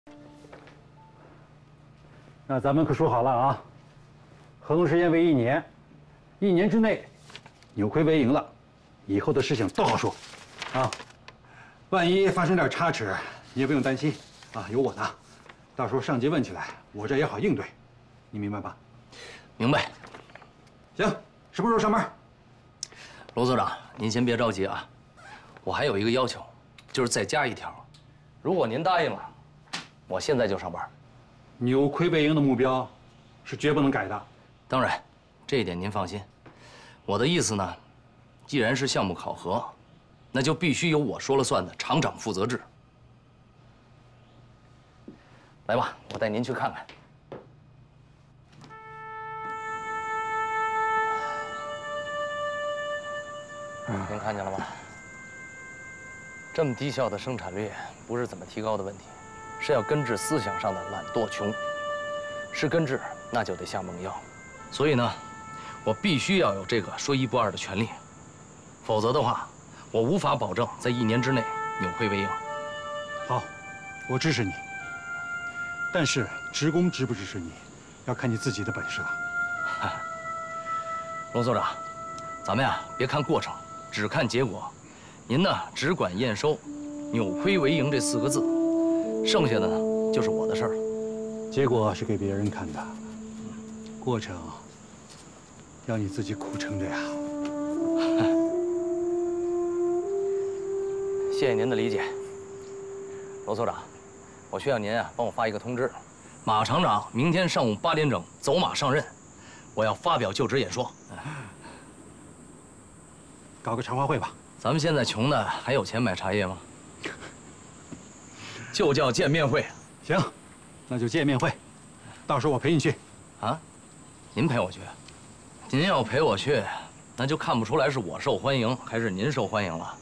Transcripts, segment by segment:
那咱们可说好了啊，合同时间为1年，1年之内扭亏为盈了，以后的事情都好说，啊，万一发生点差池，你也不用担心啊，有我呢，到时候上级问起来，我这也好应对，你明白吧？ 明白。 行，什么时候上班？ 罗所长，您先别着急啊，我还有一个要求，就是再加一条，如果您答应了，我现在就上班。 扭亏为盈的目标是绝不能改的。 当然，这一点您放心。我的意思呢，既然是项目考核，那就必须由我说了算的厂长负责制。来吧，我带您去看看。您看见了吗？这么低效的生产率，不是怎么提高的问题，是要根治思想上的懒惰穷。是根治，那就得下猛药。所以呢，我必须要有这个说一不二的权利，否则的话，我无法保证在1年之内扭亏为盈。 好，我支持你。但是职工支不支持你，要看你自己的本事了。 龙所长，咱们呀别看过程，只看结果。您呢只管验收，扭亏为盈这4个字，剩下的呢就是我的事儿了。 结果是给别人看的，过程要你自己苦撑的呀。 谢谢您的理解，罗所长，我需要您啊帮我发一个通知，马厂长明天上午8点整走马上任，我要发表就职演说。 搞个茶话会吧。 咱们现在穷的还有钱买茶叶吗？就叫见面会。 行，那就见面会，到时候我陪你去。 啊？您陪我去？您要陪我去，那就看不出来是我受欢迎还是您受欢迎了。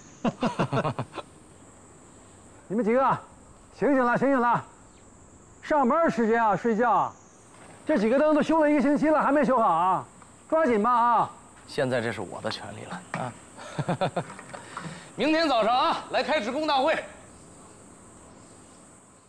你们几个，醒醒了，醒醒了！上班时间啊，睡觉。这几个灯都修了1个星期了，还没修好啊！抓紧吧啊！ 现在这是我的权利了啊！明天早上啊，来开职工大会。